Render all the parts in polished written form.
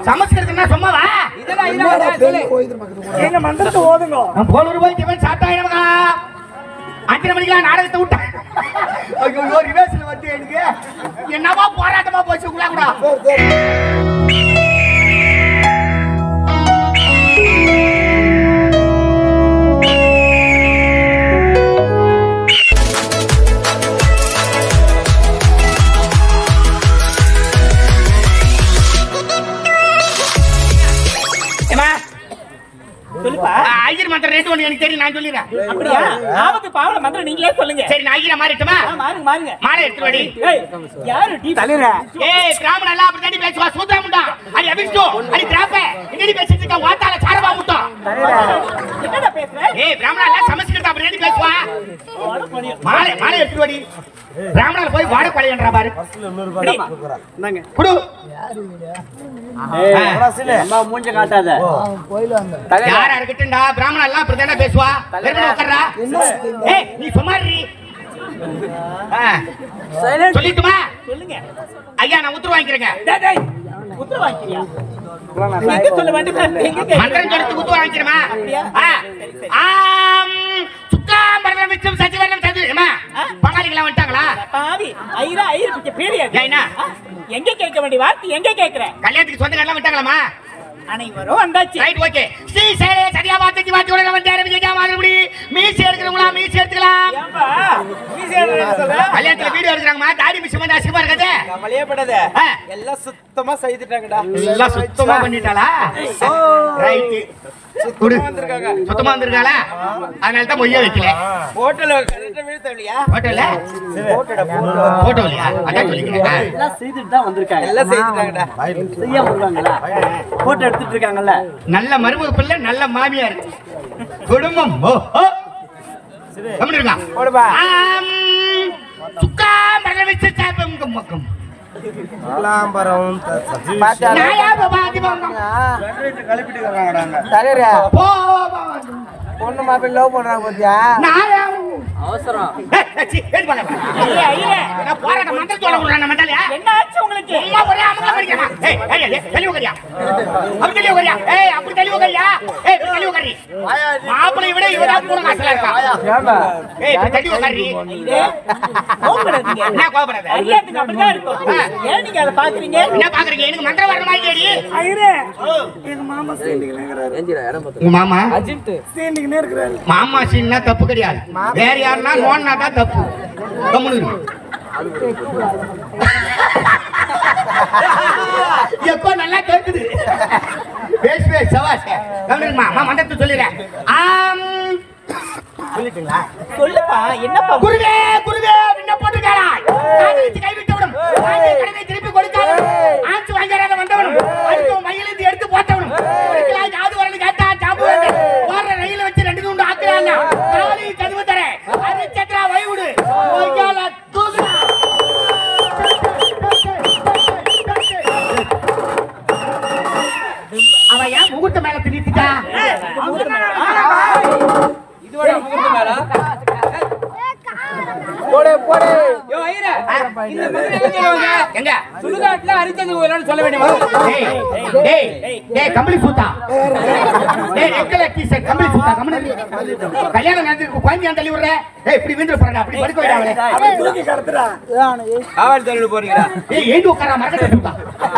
சமஸ்கிருதம்னா சும்மாவா? எங்க மந்திரத்தை ஓதுங்க. போலூர் போய் டிஃபன் சாப்பிட்டாயிரமக்கா. 5 மணிக்கெல்லாம் நாடகத்தை விட்டா. ஐயோ ரிவர்ஸ்ல வந்து எனக்கு என்னவா போராட்டமா போச்சு உங்களா கூட. சொல்லுப்பா. ஐயர் மந்திரம் 2 1 எனக்கு தெரியும், நான் சொல்லிடுறேன். அப்படியா? ஆபத்து பாவல மந்திரம் நீங்களே சொல்லுங்க. சரி நான் ஐயரை மாறிட்டுமா? மாறுங்க மாறுங்க. மாலை எடுத்து வாடி. ஏய் யாரு டீ தலைற? ஏய் பிராமணன் எல்லாம் அப்படி தாடி பேசுவா, சூத்ரா முண்டா. அடி அபிஷ்டு, அடி திராப்பே. என்னடி பேசிட்டு இருக்க? வாத்தால சாரவா முட்டா. என்னடா பேசுற? ஏய் பிராமணன் எல்லாம் சமஸ்கிருதம் அப்படி தாடி பேசுவா. மாலை எடுத்து வாடி. பிராமணன் போய் வாட கொலையன்றா பாரு. என்னங்க? குடு. அம்மா மூஞ்ச காட்டாத. யாரா இருக்கட்டும்டா, பிராமணன் எல்லாம் அப்படி தான பேசுவா. வெறுமனே உட்கார்றா. ஏய் நீ சும்மா இரு. சொல்லிட்டுமா? சொல்லுங்க. ஐயா நான் உத்தரவு வாங்கிக்கிறேங்க. டேய் டேய் உத்தரவு வாங்கிக்கிறியா? எங்க சொல்ல வேண்டியது எங்க? மந்திரம் சொல்லிட்டு உத்தரவு வாங்கிக்கிறமா? ஆம் சுக்காம் பரதம் விச்சம் சச்சிவர்ணம் சதுரமா பங்காளிகளா வந்துட்டாங்களா? பாவி ஐரா பிச்சை பீடியா. ஏன்னா எங்க கேட்க வேண்டிய வார்த்தை எங்க கேக்குற? கல்யாணத்துக்கு சொந்தக்காரங்க வந்துட்டாங்களாமா? அனைவரும் வந்தாச்சு. Right okay. ஸ்ரீ சேரே சதியா வாத்திக்கு வாத்தியோட வந்தாரு விஜயா மாதிரி மீசி எடுக்கறவங்களா மீசி எடுத்துக்கலாம். ஏம்பா மீசி எடுக்கறேன்னு சொல்ற? கல்யாணத்துல வீடியோ எடுக்கறாங்கமா, தாடி மீசி வந்து அசிங்கமா இருக்கதே. கவலையே படாத. எல்லாம் சுத்தமா செய்துட்டாங்கடா. எல்லாம் சுத்தமா பண்ணிட்டாளா? ரைட். சுத்தமா வந்திருக்காளா? அதனால தான் மொய்ய வைக்கல. போட்டோல கரெக்ட்டா வீழ்த்தலையா? போட்டோல போட்டோலையா? அதான் சொல்லிக்கிறேன். எல்லாம் செய்துட்டு தான் வந்திருக்காங்க. எல்லாம் செய்துட்டாங்கடா. செய்ய வருவாங்களா? போட்டோ எடுத்துட்டு இருக்காங்கல்ல. நல்ல மருமக பிள்ளை, நல்ல மாமியார், குடும்பம். கம்முனு இருக்கான். போடுப்பா. சுக்கா மரல வச்சு சாப்பிடும் மக்கம். லாம்பரம் பாத்தா நாயா பாதி வாங்க. கலப்பிட்டு இருக்காங்கடாங்க. தலைரே. போ பொண்ணு மாப்பிள்ளை லவ் பண்றாங்க பாத்தியா? நாயா அவசரம். ஏய் பண்ணு. ஐயே நான் போராட்ட மந்திர சொல்ல விடுறானே மண்டலையா? என்ன ஆச்சு உங்களுக்கு? அம்மா ஒரே அம்மா கறியா? ஏய் தெளிவு கறியா? அப்படி தெளிவு கறியா? ஏய் அப்படி தெளிவு கறியா? ஏய் தெளிவு கறி. மாப்பிளை விட இவரா கூட காசல இருக்கா. ஏமா? ஏய் தெளிவு கறி. கோபப்படாதீங்க. என்ன கோபப்படாத? ஐயாக்கு அப்படிதான் இருக்கும். ஏன் நீங்க அத பாக்குறீங்க? என்ன பாக்குறீங்க? எனக்கு மந்திரம் வர மாதிரி கேடி. ஐயரே எங்க மாமா சேண்டிங்கங்கறாரு. எந்திரா இடம் பாத்து. உங்க மாமா அஜித் சேண்டிங்கனே இருக்கறாரு. மாமா சீன்னா தப்பு கிடையாது. வேற யாருன்னா நோன்னா தான் தப்பு. கம்முனு எப்போ நல்லா கேக்குது. பேசுவே சவாசே. கம்முனுமா மாமா மந்திரத்தை சொல்லிறேன். சொல்லிட்டீங்களா? சொல்லுப்பா என்னப்பா? குருவே குருவே என்ன போட்டுக்காரா? காதலிச்சு கைவிட்டு விடும். வாங்கி கடனை திருப்பி கொடுக்காதவன். ஆச்சு வாங்காத வந்தவனும். அடுத்து மயிலிருந்து எடுத்து போட்டவனும். ஒருக்கலாய் காது வரணும் கேட்டா ஜாம்பு போற ரயில வச்சு 2 துண்டு ஆக்குறாங்க. காலி கதுவு தர. அது சத்ரா வைவுடு. ஓய்யால தூக்குடா. அவன் ஏன் முகூர்த்த மேல திணிச்சிட்டா? இதுவரை முகூர்த்த மேல போடே போடே. யோ ஐரா இந்த மந்திரம் எங்க சொல்லுவாங்க? எங்க சுடுகாட்ல அரிச்சந்து கோயிலான்னு சொல்ல வேண்டியது. டேய் கம்பளி சூத்தா. டேய் எக்கல டீசர் கம்பளி சூத்தா கம்பளி. கல்யாணம் நடந்துக்கு குழந்தை தள்ளி விடுற. ஏய் இப்படி விந்து போறடா, அப்படி படுக்க வைடா அவளே. அவன் தூக்கி கடத்துறா. ஆவல் தள்ளிட்டு போறீங்களா? ஏய் ஏந்து உட்கார மரக்கட்ட சூத்தா.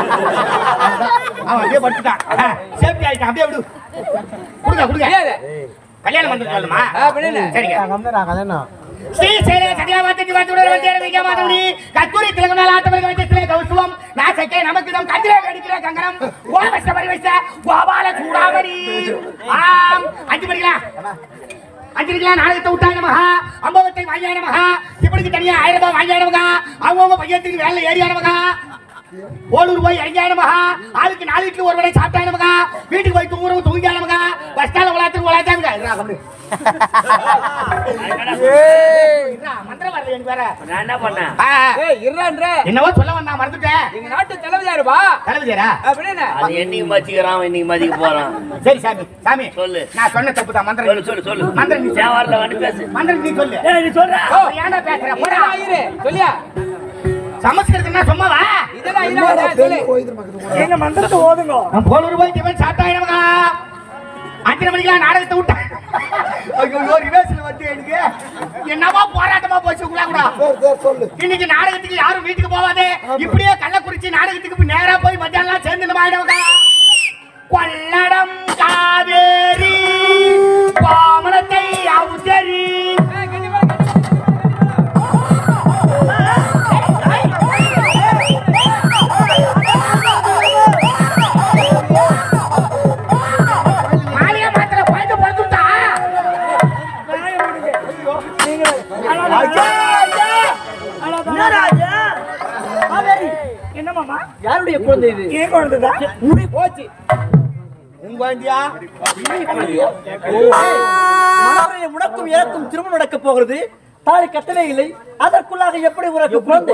அவன் அப்படியே படுத்துட்டான். சேஃப்டி ஆயிட்டான். அப்படியே விடு. குடுங்க. கல்யாணம் வந்து சொல்லுமா? பண்ணல. சரிங்க. கம்னரா கல்யாணம். ஸ்ரீ சேரே சதியா வாத்திக்கு வாத்தியோட வந்தேர விஜயா மாதவனி கஸ்தூரி திலகமேல ஆட்டமல்க வச்சே கௌசுவம் நாசக்கே நமக்குதம் கதிரே வெடிக்கிற கங்கரம் கோவஸ்த பரிவஸ்த கோபால சூடாமணி. 5 மணிக்கா நாடகத்தை விட்டாங்க நமகா. அம்பவத்தை வாங்கிய நமகா. இப்படிக்கு தனியா 1000 ரூபாய் வாங்கிய நமகா. அவங்க பையத்துக்கு வேலை ஏறிய நமகா. ஓலூர் போய் இறங்கிய நமகா. ஆளுக்கு 4 இட்லி ஒரு வடை சாப்பிட்டாங்க நமகா. வீட்டுக்கு போய் தூங்கிய நமகா. பஸ் ஸ்டாண்ட்ல உலாத்தாங்க. மந்திரம் வரல எனக்கு வேற. நான் என்ன பண்ணேன்? ஏய் இருறன்ற. என்னவோ சொல்ல வந்தா மறந்துட்டேன். எங்க நாட்டு தலைவராருப்பா. தலைவரா? அப்படினா அது என்னைக்கு மச்சிக்கறான் இன்னைக்கு மதிக்கு போறான். சரி சாமி சொல்லு. நான் சொன்ன தப்பு தான். மந்திரம் சொல்லு. மந்திரம் நீ சேவர்ல வந்து பேசு. மந்திரம் நீ சொல்லு. ஏய் நீ சொல்ற. ஏன்டா பேசுற? போடா. ஐரே சொல்லியா? சமஸ்கிருதம்னா சும்மாவா? எங்க மந்திரத்தை ஓதுங்க. நான் போன ரூபாய் டிஃபன் சாப்பிட்டாங்க நமக்கா. 5 மணிக்கெல்லாம் நாடகத்தை விட்டேன். ஐயோ ரிவர்ஸ்ல வந்து எனக்கு என்னவா போராட்டமா போச்சு உங்களா கூட. இன்னைக்கு நாடகத்துக்கு யாரும் வீட்டுக்கு போவாதே. இப்படியே கள்ளக்குறிச்சி நாடகத்துக்கு நேரா போய் மத்தியானம் சேர்ந்து நம்ம ஆயிடுவாங்க. கொள்ளடம் காவேரி பாமனத்தை அவுதரி யாருடைய குழந்தை இது? ஏன் குழந்தைதான்? முடி போச்சு. உங்க குழந்தையா? உனக்கும் எனக்கும் திருமணம் நடக்க போகிறது. தாலி கட்டவே இல்லை. அதற்குள்ளாக எப்படி உனக்கு குழந்தை?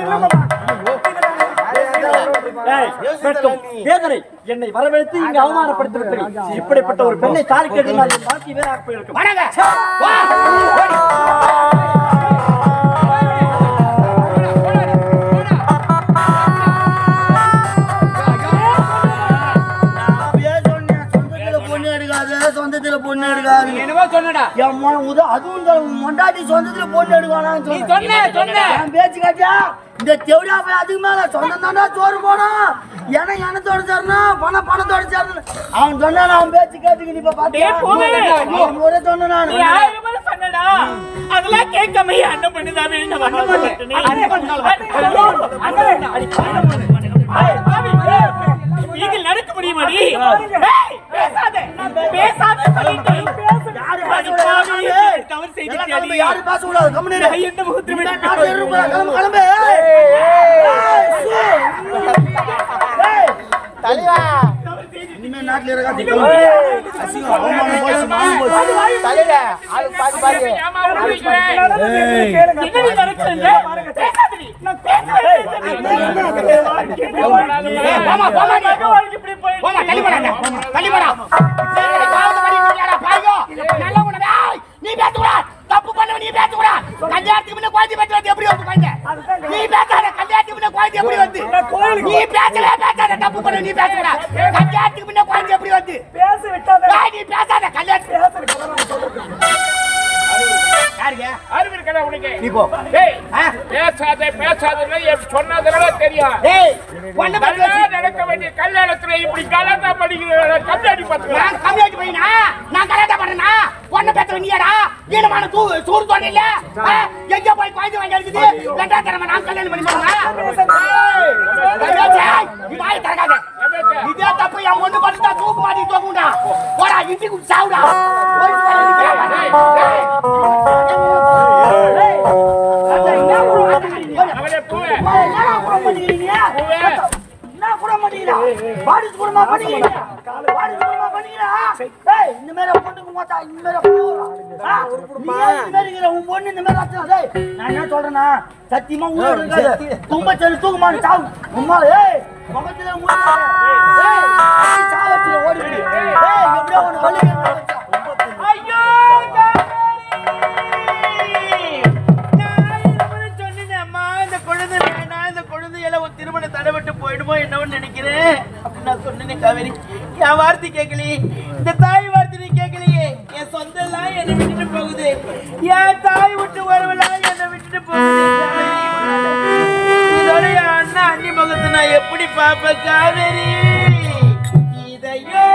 என்னை வரவழைத்து இங்கு அவமானப்படுத்தி விட்டீர்கள். இப்படிப்பட்ட ஒரு பெண்ணை தாலி கட்டினால் என் வாழ்க்கை வேறாக போயிருக்கும். சொந்தத்துல பொண்ணு எடுக்காது. என்னவோ சொன்னடா. அதுவும் மொண்டாட்டி சொந்தத்துல பொண்ணு எடுக்கானான்னு சொன்ன பேச்சு காட்டியா? இந்த தெவடியா போய் அதுக்கு மேல சொந்தம் தாண்டா சோறு போனோம். எனத்தோட சேரணும் பணத்தோட சேரணும். அவன் சொன்னா அவன் பேச்சு கேட்டுக்கு இப்ப பாத்தியா? ஒரே சொன்ன நான் சொன்னடா. அதெல்லாம் கேட்காம அண்ணன் பண்ணுதாவே நீங்கள் நடக்க முடியுமாடி? பேசாத யாரு பேசக்கூடாது. தலைவா இனிமே நாட்டுல இருக்காது. நீ பேசக்கூடாது. தப்பு பண்ண நீ பேசக்கூடாது. கல்யாணத்துக்கு முன்ன குழந்தை பேசுறது எப்படி வந்து குழந்தை? நீ பேசாத. கல்யாணத்துக்கு முன்ன குழந்தை எப்படி வந்து? நீ பேசாத. தப்பு பண்ண நீ பேசக்கூடாது. கல்யாணத்துக்கு முன்ன குழந்தை எப்படி வந்து? பேச விட்டாத. நீ பேசாத. கல்யாணத்துக்கு யாருங்க அறிவு இருக்கடா உனக்கு? நீ போ. டேய் பேசாதன்னு சொன்னதனால தெரியும். டேய் ஒண்ணு நல்லா நடக்க வேண்டிய கல்யாணத்துல இப்படி கலாட்டா படிக்கிற கம்ப்ளைண்ட் பாத்துக்கலாம். நான் கம்ப்ளைண்ட் பண்ணினா நான் கலாட்டா பண்ணனா ஒண்ணு பேச நீடா ஈனமான சூடு தோணி இல்ல எங்க போய் குழந்தை வாங்கி இருக்குது. ரெண்டாவது தடவை நான் கல்யாணம் பண்ணி போறேன். நீ வாய் தரகாத. இதே தப்பு என் ஒண்ணு பண்ணிட்டா தூக்கு மாட்டி தூக்குடா. போடா இன்றைக்கு சாவுடா. அவனே பூவே சத்தியமா தும்பச்சல் தூக்குமான சாவு உம்மால முகத்துல ஓடி எப்படியா ஒண்ணு வழி திருமண தடைபட்டு போயிடுமோ என்னன்னு நினைக்கிறேன். நான் சொன்னேன் காவேரி, என் வார்த்தை கேட்கலையே. இந்த தாய் வார்த்தை நீ கேட்கலையே. என் சொந்தம் எல்லாம் என்னை விட்டுட்டு போகுது. என் தாய் விட்டு வரவெல்லாம் என்னை விட்டுட்டு போகுது. இதோட என் அண்ணா அண்ணி முகத்தை நான் எப்படி பாப்பேன் காவேரி? இதையோ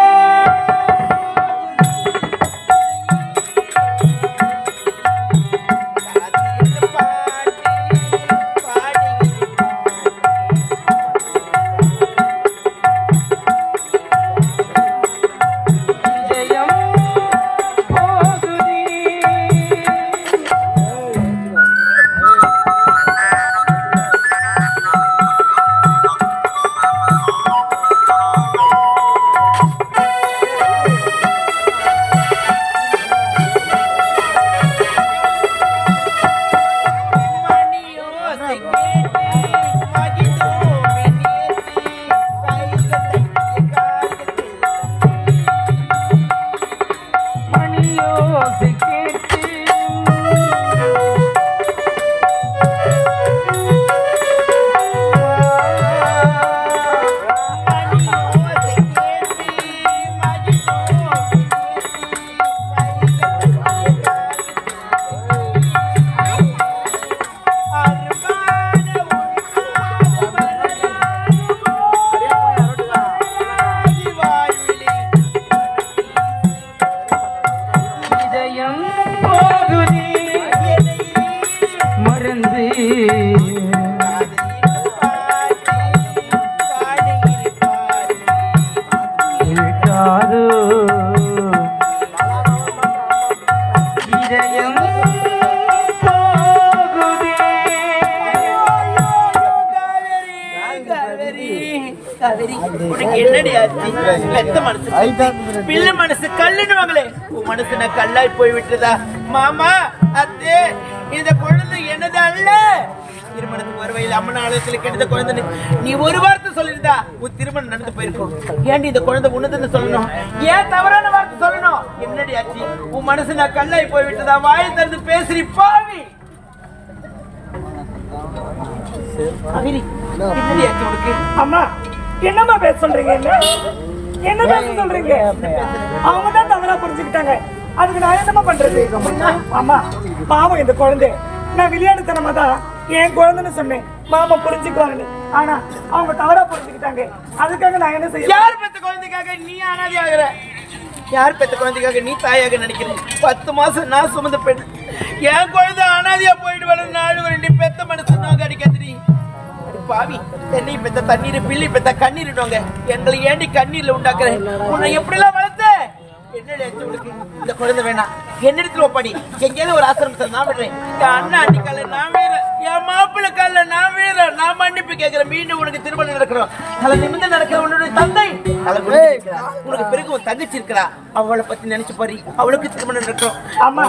உனக்கு என்னடி ஆச்சு? பெத்த மனசு பிள்ளை மனசு கல்லுன்னு உன் மனசு நான் கல்லாய் போய் விட்டுதா? மாமா அத்தே, இந்த குழந்தை என்னது அல்ல. திருமணத்துக்கு வருவையில் அம்மன் ஆலயத்தில் கெடுத்த குழந்தை நீ ஒரு வார்த்தை சொல்லிருந்தா உன் திருமணம் நடந்து போயிருக்கும். ஏன்டி இந்த குழந்தை உன்னதுன்னு சொல்லணும்? ஏன் தவறான வார்த்தை சொல்லணும்? என்னடி ஆச்சு? உன் மனசு நான் கல்லாய் போய் விட்டதா? வாயை திறந்து பேசுறி பாவி. அம்மா என்னம்மா பேச சொல்றீங்க? என்ன பேச சொல்றீங்க? அவங்க தான் தவறா புரிஞ்சுக்கிட்டாங்க. அதுக்கு நான் என்னமா பண்றது? அம்மா பாவம் இந்த குழந்தை. நான் விளையாடுத்தனமா தான் என் குழந்தைன்னு சொன்னேன், மாமா புரிஞ்சுக்குவாங்க. ஆனா அவங்க தவறா புரிஞ்சுக்கிட்டாங்க. அதுக்காக நான் என்ன செய்ய? யார் பெத்த குழந்தைக்காக நீ அனாதை ஆகுற? யார் பெத்த குழந்தைக்காக நீ தாயாக நினைக்கிறேன்? 10 மாசம் நான் சுமந்த பெண் என் குழந்தை அனாதையா போயிட்டு வர நாள் வரை நீ பெத்த மனசு நாங்க அடிக்காதிரி பாவி. தென்னை பெத்த தண்ணீர், பிள்ளை பெத்த கண்ணீர்டுவாங்க. எங்களை ஏண்டி கண்ணீர்ல உண்டாக்குறேன்? உன்னை எப்படிலாம் வளர்த்த? என்னடி ஆச்சு உனக்கு? இந்த குழந்தை வேணாம், என்னிடத்துல ஒப்பாடி. எங்கேயாவது ஒரு ஆசிரமத்தை நான் விடுறேன். என் அண்ணன் அண்ணி கால நான் வேற, என் மாப்பிள்ளை கால நான் வேற. நான் மன்னிப்பு கேட்கிறேன். மீண்டும் உனக்கு திருமணம் நடக்கிறோம். தலை நிமிர்ந்து நடக்கிற உன்னுடைய தந்தை உனக்கு பிறகு உன் தங்கச்சி இருக்கிறா, அவளை பத்தி நினைச்சு பாரு. அவளுக்கு திருமணம் நடக்கிறோம். அம்மா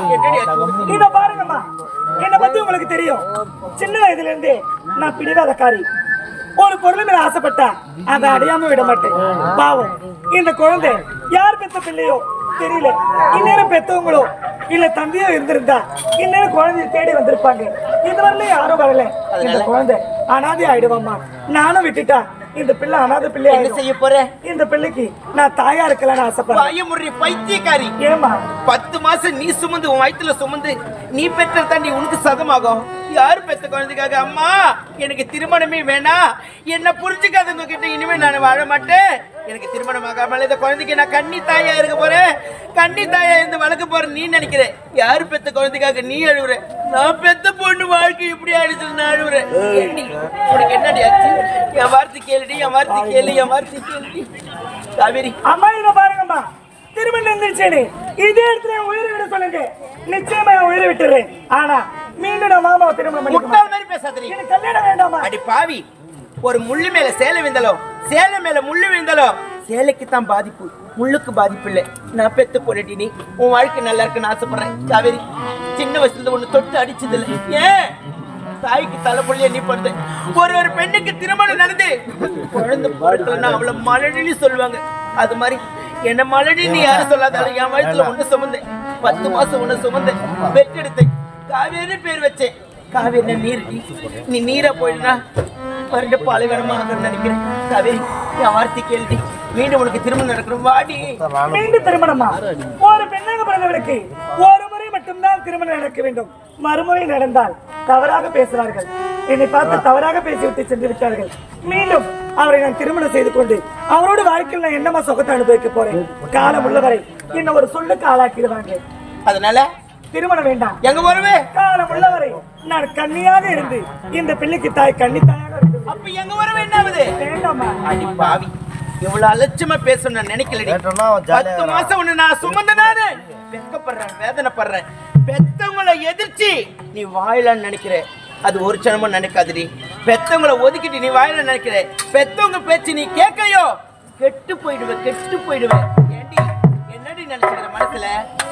இத பாருங்கம்மா, என்ன பத்தி உங்களுக்கு தெரியும். சின்ன வயதுல இருந்தே நான் பிடிவாதக்காரி. ஒரு பொருள் மேல ஆசைப்பட்டா அதை அடையாம விட மாட்டேன். பாவம் இந்த குழந்தை யார் பெத்த பிள்ளையோ தெரியல. இந்நேரம் பெத்தவங்களோ இல்ல தந்தையோ இருந்திருந்தா இந்நேரம் குழந்தைய தேடி வந்திருப்பாங்க. இது வரல யாரும் வரல. இந்த குழந்தை அனாதை ஆயிடுவாமா. நானும் விட்டுட்டா இந்த பிள்ளை அனாதை பிள்ளை. என்ன செய்ய போற? இந்த பிள்ளைக்கு நான் தாயா இருக்கலாம்னு ஆசைப்படுறேன். பயமுறை பைத்தியக்காரி. ஏமா 10 மாசம் நீ சுமந்து உன் வயிற்றுல சுமந்து நீ பெற்ற தாண்டி உனக்கு சதமாகும். யாரு பெத்த குழந்தைக்காக அம்மா எனக்கு திருமணமே வேணாம், என்ன புரிஞ்சுக்காதவங்க கிட்ட இனிமே நான் வாழ மாட்டேன். எனக்கு திருமணம் ஆகாமல் இந்த குழந்தைக்கு நான் கன்னி தாயா இருக்க போறேன். கன்னி தாயா இருந்து வளர்க்க போறேன் நீ நினைக்கிற? யாரு பெத்த குழந்தைக்காக நீ அழுவுற? நான் பெத்த பொண்ணு வாழ்க்கை இப்படி ஆயிடுச்சு நான் அழுவுறேன். உனக்கு என்னடி ஆச்சு? என் வார்த்தை கேளுடி, என் வார்த்தை கேளு, என் வார்த்தை கேளுடி காவேரி. அம்மா இத பாருங்கம்மா, திருமணம் இருந்துச்சேனே இதே இடத்துல உயிரை விட சொல்லுங்க. நிச்சயமா உயிரை விட்டுறேன். ஆனா மீண்டும் நான் மாமாவை திருமணம் முட்டாள் மாதிரி பேசாதீங்க. எனக்கு கல்யாணம் வேண்டாமா? அடி பாவி, ஒரு முள்ளு மேல சேலை விழுந்தாலோ சேலை மேல முள்ளு விழுந்தாலோ சேலைக்கு தான் பாதிப்பு, முள்ளுக்கு பாதிப்பு இல்லை. நான் பெத்து போட்டுட்டி நீ உன் வாழ்க்கை நல்லா இருக்குன்னு ஆசைப்படுறேன் காவேரி. சின்ன வயசுல ஒண்ணு தொட்டு அடிச்சது இல்லை. ஏன் தாய்க்கு தலைப்புள்ளிய நீ பண்ணுது? ஒரு பெண்ணுக்கு திருமணம் நடந்து குழந்தை பிறக்கலன்னா அவளை மலடின்னு சொல்லுவாங்க. அது மாதிரி என்ன மலடின்னு யாரும் சொல்லாதாலும் என் வயசுல ஒண்ணு சுமந்தேன். 10 மாசம் ஒண்ணு சுமந்தேன், பெற்றெடுத்தேன். காவேரி பேர் வச்சேன். காவேரி நீர், நீ நீரா போயிடுனா மறுபடிய பாலைவனமாக நினைக்கிறேன். காவேரி என் வார்த்தை கேள்வி. மீண்டும் உனக்கு திருமணம் நடக்கணும் வாடி. மீண்டும் திருமணமா? ஒரு பெண்ணாக பிறந்தவளுக்கு ஒரு முறை மட்டும்தான் திருமணம் நடக்க வேண்டும். மறுமுறை நடந்தால் தவறாக பேசுவார்கள். என்னை பார்த்து தவறாக பேசிவிட்டு சென்று விட்டார்கள். மீண்டும் அவரை நான் திருமணம் செய்து கொண்டு அவரோட வாழ்க்கையில் நான் என்னமா சுகத்தை அனுபவிக்க போறேன்? காலம் உள்ளவரை என்ன ஒரு சொல்லுக்கு ஆளாக்கிடுவாங்க. அதனால திருமணம் வேண்டாம். எங்க வருவே? காலம் உள்ளவரை நான் கன்னியாக இருந்து இந்த பிள்ளைக்கு தாய் கன்னி தாயாக இருக்கு. அப்ப எங்க வரவே என்னாவது? வேண்டாமா? அடி பாவி, இவ்வளவு அலட்சியமா பேச நான் நினைக்கலடி. 10 மாசம் ஒண்ணு நான் சுமந்தனாரு வெட்கப்படுறேன், வேதனைப்படுறேன். பெத்தவங்களை எதிர்ச்சி நீ வாயிலான்னு நினைக்கிற, அது ஒரு சனமும் நினைக்காதடி. பெத்தவங்களை ஒதுக்கிட்டு நீ வாயில நினைக்கிற, பெத்தவங்க பேச்சு நீ கேட்கையோ கெட்டு போயிடுவேன், கெட்டு போயிடுவேன். ஏண்டி என்னடி நினைச்சுக்கிற மனசுல?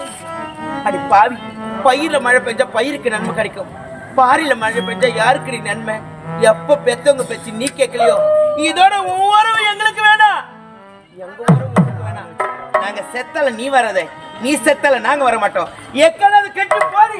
அடி பாவி, பயிர்ல மழை பெஞ்சா பயிருக்கு நன்மை கிடைக்கும், பாரில மழை பெஞ்சா யாருக்கு நன்மை? எப்ப பெத்தவங்க பேச்சு நீ கேட்கலையோ இதோட ஒவ்வொரு எங்களுக்கு வேணாம், எங்க உறவு உங்களுக்கு வேணாம். நாங்க செத்தால நீ வராதே, நீ செத்தால நாங்க வர மாட்டோம். எக்கடாது கெட்டு பாரு.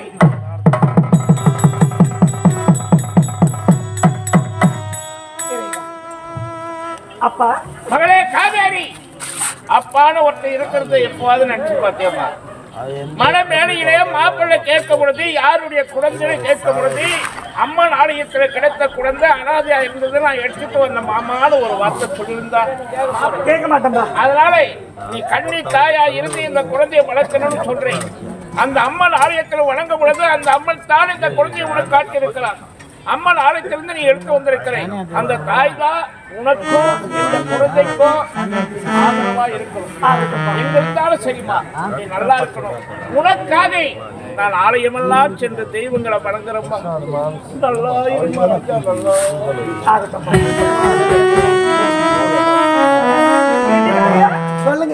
அப்பா மகளே காவேரி, அப்பான்னு ஒருத்தர் இருக்கிறது எப்போது நினைச்சு பார்த்தேம்மா? மனமேடையிலே மாப்பிள்ளை கேட்க பொழுது யாருடைய குழந்தையை கேட்க பொழுது அம்மன் ஆலயத்தில் கிடைத்த குழந்தை அனாதையா இருந்தது நான் எடுத்துட்டு வந்த மாமான்னு ஒரு வார்த்தை சொல்லியிருந்தா கேட்க மாட்டேன்பா. அதனால நீ கண்ணி தாயா இருந்து இந்த குழந்தையை வளர்க்கணும்னு சொல்றேன். அந்த அம்மன் ஆலயத்தில் வணங்க பொழுது அந்த அம்மன் தான் இந்த குழந்தையை உனக்கு காட்டியிருக்கிறார். அம்மன் ஆலயத்திலிருந்து நீ எடுத்து வந்திருக்கிறேன். அந்த தாய் தான் உனக்கும் இந்த குழந்தைக்கும் ஆதரவா இருக்கணும். எங்க இருந்தாலும் சரிம்மா, நீ நல்லா இருக்கணும். உனக்காக நான் ஆலயமெல்லாம் சென்று தெய்வங்களை வணங்குறப்பா. நல்லா இருமா, நல்லா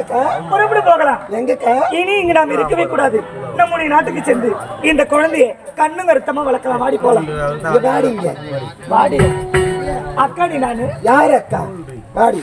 எங்கக்கா புறப்பட்டு போகலாம். எங்கக்கா இனி இங்க நாம் இருக்கவே கூடாது. நம்முடைய நாட்டுக்கு சென்று இந்த குழந்தையை கண்ணும் கருத்தமா வளர்க்கலாம். வாடி போலாம். வாடிங்க வாடி. அக்காடி நானு. யாரு அக்கா? வாடி.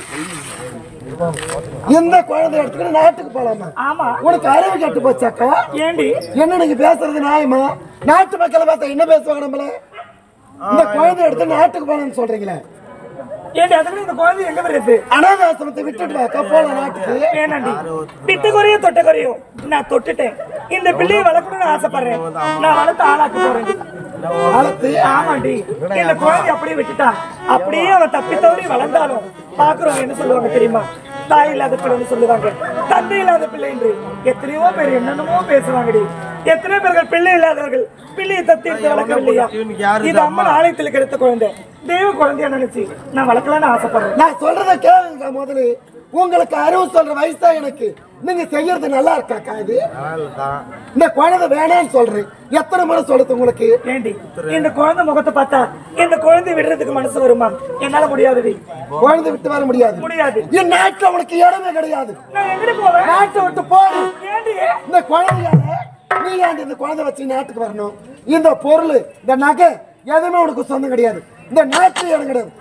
இந்த குழந்தை எடுத்துக்கிட்டு நாட்டுக்கு போலாமா? ஆமா. உனக்கு அறிவு கட்டு போச்சு அக்கா. ஏண்டி என்ன நீங்க பேசுறது நியாயமா? நாட்டு மக்களை பார்த்தா என்ன பேசுவாங்க நம்மள? இந்த குழந்தை எடுத்து நாட்டுக்கு போகணும்னு சொல்றீங்களே, ஏண்டி அதுக்கு இந்த குழந்தை எங்க வருது? அனாதை ஆசிரமத்தை விட்டுட்டு வாக்கா போலாம் நாட்டுக்கு. வேணாண்டி. பிட்டு குறையோ தொட்ட குறையோ நான் தொட்டுட்டேன். இந்த பிள்ளையை வளர்க்கணும்னு ஆசைப்படுறேன். நான் வளர்த்து ஆளாக்க போறேன். வளர்த்து ஆமாண்டி. இந்த குழந்தை அப்படியே விட்டுட்டா அப்படியே அவன் தப்பி தவறி வளர்ந்தாலும் பாக்குறவங்க என்ன சொல்லுவாங்க தெரியுமா? தாய் இல்லாத பிள்ளைன்னு சொல்லுவாங்க, தந்தை இல்லாத பிள்ளை என்று. எத்தனையோ பேர் என்னென்னமோ பேசுவாங்கடி. எத்தனை பேர்கள் பிள்ளை இல்லாதவர்கள் பிள்ளையை தத்தி எடுத்து வளர்க்கவில்லையா? இது அம்மா ஆலயத்தில் கிடைத்த குழந்தை, தெய்வ குழந்தையா நினைச்சு நான் வளர்க்கலான்னு ஆசைப்படுறேன். நான் சொல்றத கேளுங்க. முதல்ல உங்களுக்கு அறிவு சொல்ற வயசா எனக்கு. நீங்க செய்யறது நல்லா இருக்காக்கா? இது இந்த குழந்தை வேணான்னு சொல்றேன். எத்தனை முறை சொல்றது உங்களுக்கு? ஏண்டி இந்த குழந்தை முகத்தை பார்த்தா இந்த குழந்தை விடுறதுக்கு மனசு வருமா? என்னால முடியாது. குழந்தை விட்டு வர முடியாது. முடியாது. என் நாட்டுல உனக்கு இடமே கிடையாது. நான் எங்க போவேன்? நாட்டை விட்டு போடு. ஏண்டி இந்த குழந்தையால நீ ஏன் இந்த குழந்தை வச்சு நாட்டுக்கு வரணும்? இந்த பொருள் இந்த நகை எதுவுமே உனக்கு சொந்தம் கிடையாது. இந்த நாட்டு இடம் கிடையாது.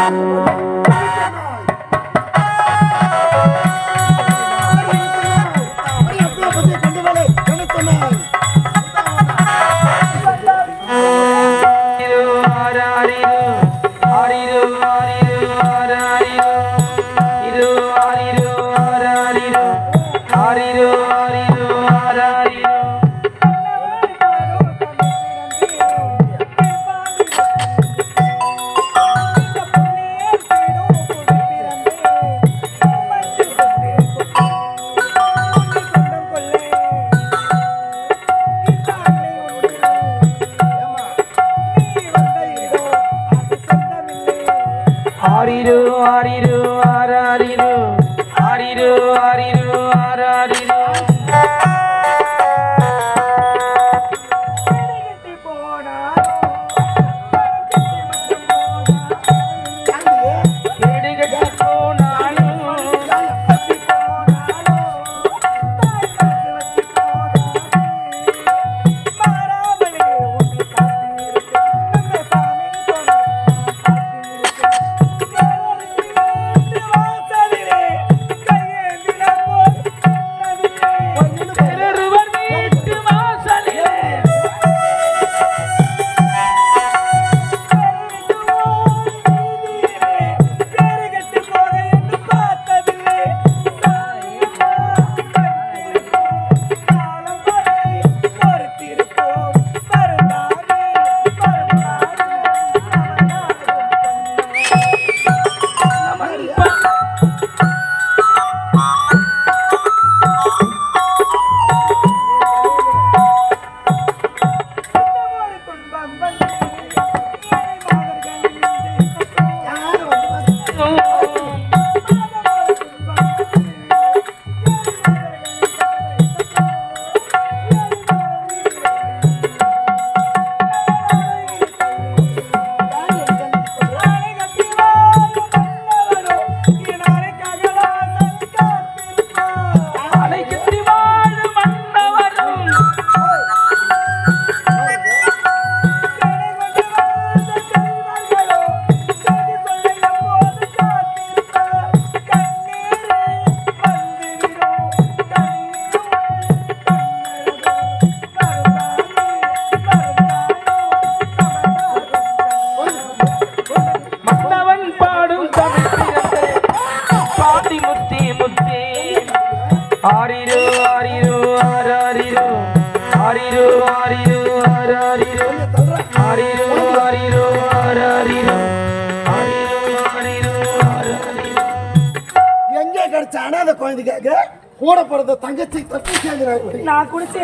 எங்க கிடைச்ச அனாதை குழந்தைக்காக கூட பிறந்த தங்கச்சி தப்பி சேர்ந்து நான் குடிச்சு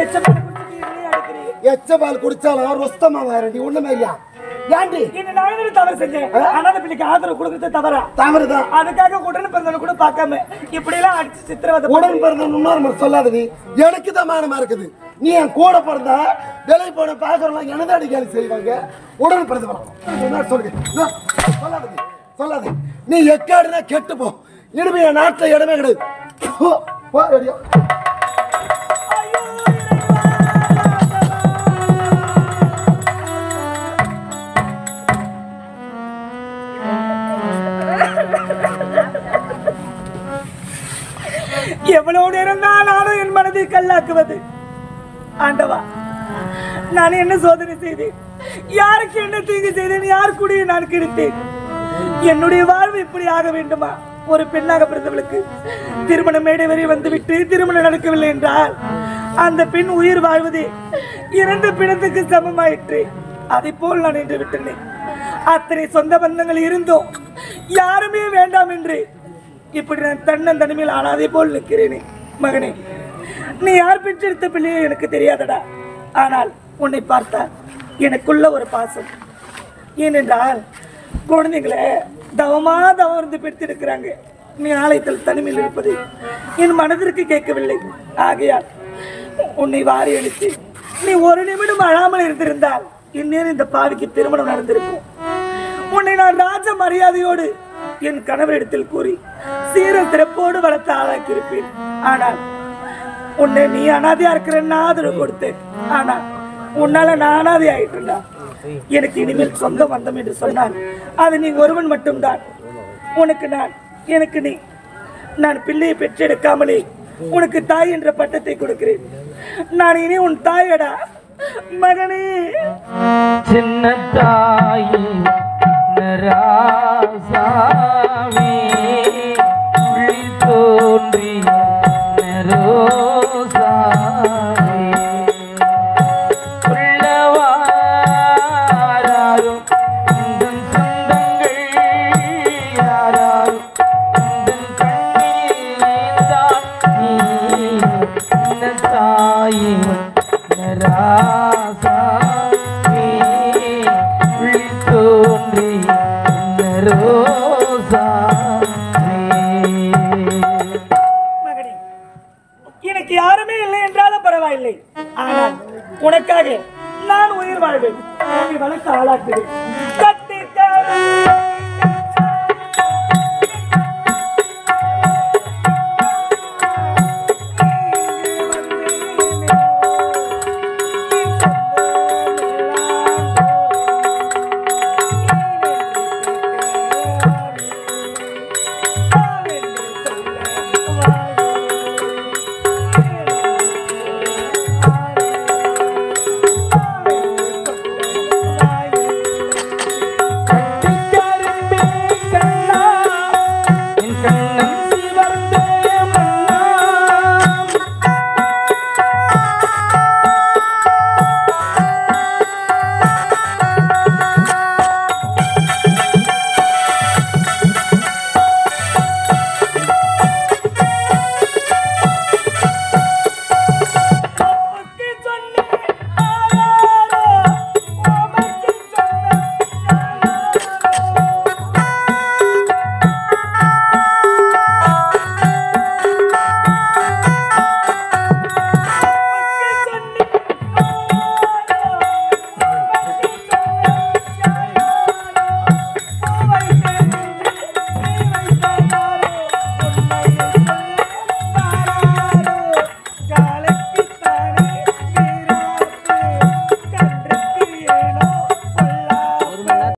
எச்சபால் குடிச்சாலும் ருஸ்தமா வேறடி ஒண்ணுமே இல்லையா? ஏண்டி என்ன நான் தவறு செஞ்சேன்? அனாதை பிள்ளைக்கு ஆதரவு கொடுக்கறது தவறா? தவறுதான். அதுக்காக உடன் பிறந்தவனை கூட பார்க்காம இப்படி எல்லாம் அடிச்சு சித்திரவதை உடன் பிறந்த இன்னொரு முறை சொல்லாதடி. எனக்கு தான் மானமா இருக்குது. நீ என் கூட பிறந்தா விலை போன பாக்குறவங்க எனதான் அடிக்காது செய்வாங்க. உடன் பிறந்தவன் சொல்லுங்க சொல்லாதடி சொல்லாது. நீ எக்காடுனா கெட்டு போ. இனிமே என் நாட்டுல இடமே கிடையாது. போ ரெடியா எவ்வளவு நேரம் தான் நானும் என் மனதை கல்லாக்குவது? ஆண்டவா, நான் என்ன சோதனை செய்தேன்? யாருக்கு என்ன தீங்கு செய்தேன்? யார் கூடிய நான் கிடைத்தேன்? என்னுடைய வாழ்வு இப்படி ஆக வேண்டுமா? ஒரு பெண்ணாக பிறந்தவளுக்கு திருமண மேடை வரை வந்துவிட்டு திருமணம் நடக்கவில்லை என்றால் அந்த பெண் உயிர் வாழ்வதே இறந்த பிணத்துக்கு சமமாயிற்று. அதை போல் நான் என்று விட்டேன். அத்தனை சொந்த பந்தங்கள் இருந்தோம், யாருமே வேண்டாம் என்று இப்படி நான் தன்னந்தனிமையில் ஆனாதே போல் நிற்கிறேனே. மகனே, நீ யார் பெற்றெடுத்த பிள்ளையே எனக்கு தெரியாதடா. ஆனால் உன்னை பார்த்தால் எனக்குள்ள ஒரு பாசம். ஏனென்றால் குழந்தைங்களை தவம் இருந்து பெற்றெடுக்கிறாங்க. நீ ஆலயத்தில் தனிமையில் இருப்பது என் மனதிற்கு கேட்கவில்லை. ஆகையால் உன்னை வாரி அளித்து நீ ஒரு நிமிடம் அழாமல் இருந்திருந்தால் இந்நேரம் இந்த பாவிக்கு திருமணம் நடந்திருக்கும். உன்னை நான் ராஜ மரியாதையோடு என் கணவரிடத்தில் கூறி சீர சிறப்போடு வளர்த்து ஆளாக்கியிருப்பேன். ஆனால் உன்னை நீ அனாதையா இருக்கிறன்னா ஆதரவு கொடுத்தேன். ஆனால் உன்னால நான் அனாதை ஆயிட்டா. எனக்கு இனிமேல் சொந்த பந்தம் என்று சொன்னால் அது நீ ஒருவன் மட்டும்தான். உனக்கு நான், எனக்கு நீ. நான் பிள்ளையை பெற்றெடுக்காமலே உனக்கு தாய் என்ற பட்டத்தை கொடுக்கிறேன். நான் இனி உன் தாயடா மகனே. சின்ன தாயி நராசாமி உள்ளி தோன்றி நரோசாமி உள்ளவாராரும் உந்தன் சொந்தங்கள் யாராரும் உந்தன் கண்ணில் நீந்தான் நீ சின்ன தாயி நராசாமி உள்ளி தோன்றி மகனே, எனக்கு யாருமே இல்லை என்றாலும் பரவாயில்லை. ஆனால் உனக்காக நான் உயிர் வாழ்வேன். உன்னை வளர்த்து ஆளாக்குவேன். கட்டிக்காரன்